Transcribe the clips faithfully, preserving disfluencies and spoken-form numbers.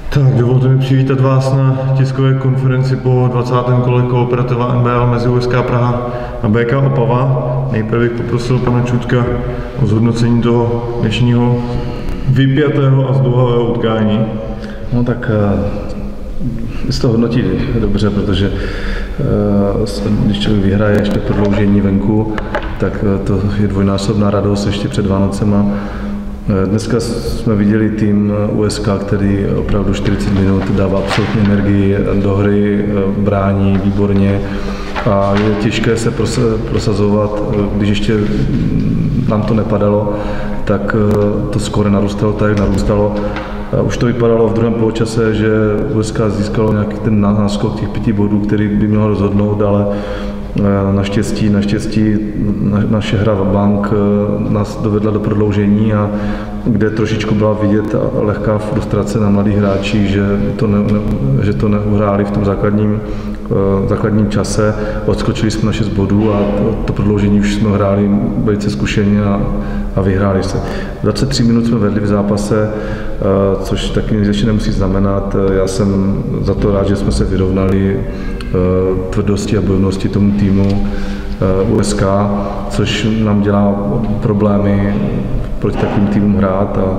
Tak, dovolte mi přivítat vás na tiskové konferenci po dvacátém kole kooperativa N B L mezi U S K Praha a B K Opava. Nejprve bych poprosil pana Čutka o zhodnocení toho dnešního vypjatého a zdlouhavého utkání. No tak se to hodnotí dobře, protože když člověk vyhraje ještě prodloužení venku, tak to je dvojnásobná radost ještě před Vánocema. Dneska jsme viděli tým U S K, který opravdu čtyřicet minut dává absolutní energii do hry, brání výborně a je těžké se prosazovat, když ještě nám to nepadalo, tak to skóre narůstalo tak, jak narůstalo. Už to vypadalo v druhém poločase, že U S K získalo nějaký ten náskok těch pěti bodů, který by měl rozhodnout, ale Naštěstí, naštěstí naše hra v bank nás dovedla do prodloužení, a kde trošičku byla vidět lehká frustrace na mladých hráčích, že to, ne, že to neuhráli v tom základním, základním čase. Odskočili jsme na šest bodů a to, to prodloužení už jsme hráli velice zkušeně a, a vyhráli se. dvacet tři minut jsme vedli v zápase, což taky ještě nemusí znamenat. Já jsem za to rád, že jsme se vyrovnali tvrdosti a bojovnosti tomu týmu U S K, což nám dělá problémy proti takovým týmům hrát, a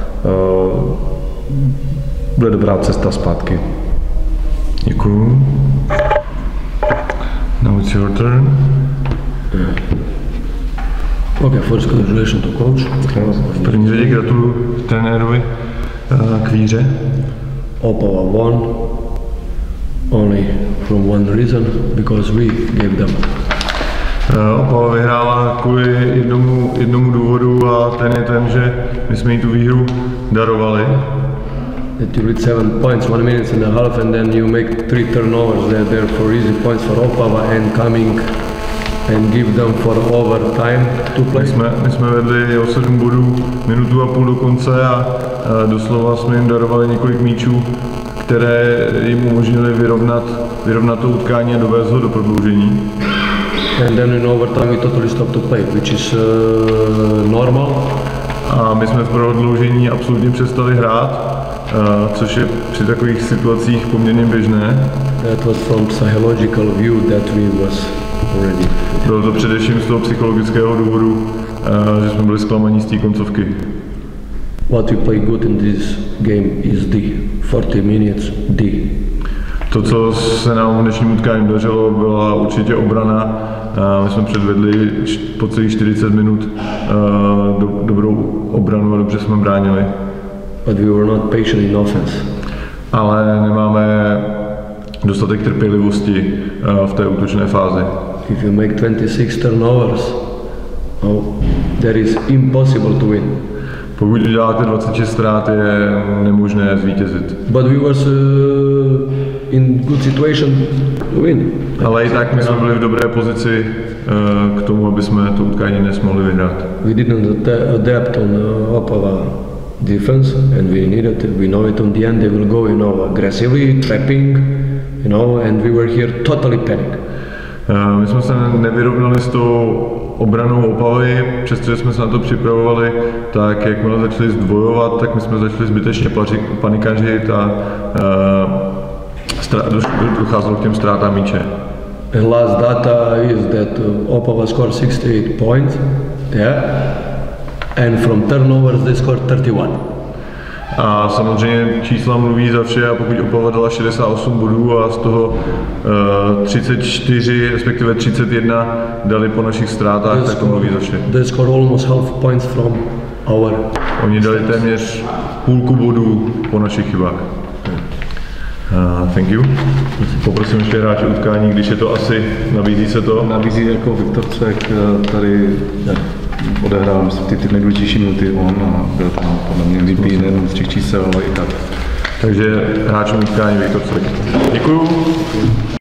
bude dobrá cesta zpátky. Děkuju. Now it's your turn. Okay, first congratulations to coach. V první řadě gratuluju trenérovi k výhře. Opava won only from one reason, because we gave them. Opava vyhrála kvůli jednomu, jednomu důvodu, a ten je ten, že my jsme jí tu výhru darovali. That you lead seven points, one minute and a half, and then you make three turnovers. They're there for easy points for Opava and coming and give them for overtime to play. My jsme, my jsme vedli o sedm bodů, minutu a půl do konce, a, a doslova jsme jim darovali několik míčů, které jim umožnili vyrovnat, vyrovnat to utkání a dovést ho do prodloužení. And then in overtime we totally stopped to play, which is uh, normal. A my jsme v prodloužení absolutně přestali hrát, uh, což je při takových situacích poměrně běžné. That was from psychological view that we was already. Bylo to především z toho psychologického důvodu, uh, že jsme byli zklamaní z té koncovky. What we play good in this game is the forty minutes D. To, co se nám v dnešním utkání dařilo, byla určitě obrana. My jsme předvedli po celých čtyřicet minut do, dobrou obranu a dobře jsme bránili. But we were not patient in offense. Ale nemáme dostatek trpělivosti v té útočné fázi. If you make twenty-six turnovers, oh, that is impossible to win. Pokud uděláte dvacet šest ztrát, je nemožné zvítězit. But we was uh, in good situation to win. Ale i tak my jsme byli v dobré pozici uh, k tomu, aby jsme to utkání dnes mohli vyhrát. We didn't adapt on uh, Opava defense, and we needed. We know it on the end. They will go, you know, aggressively trapping, you know, and we were here totally panic. Uh, my jsme se nevyrovnali s tou obranou Opavy, přestože jsme se na to připravovali, tak jakmile začali zdvojovat, tak my jsme začali zbytečně panikařit a uh, docházelo k těm ztrátám míče. And last data is that uh, Opava scored sixty-eight points, yeah, and from turnovers they scored thirty-one. A samozřejmě čísla mluví za vše, a pokud Opava dala šedesát osm bodů a z toho uh, třicet čtyři, respektive třicet jedna dali po našich ztrátách, they tak to mluví za vše. They scored almost half points from our. Oni dali téměř půlku bodů po našich chybách. Uh, thank you. Poprosím ještě hráče utkání, když je to asi, nabízí se to? Nabízí jako Viktor Cvek, tady odehrál ty, ty nejdůležitější minuty on, a byl tam podle mě líbí nejen z těch čísel, ale i tak. Takže hráčům utkání Viktor Cvek. Děkuju.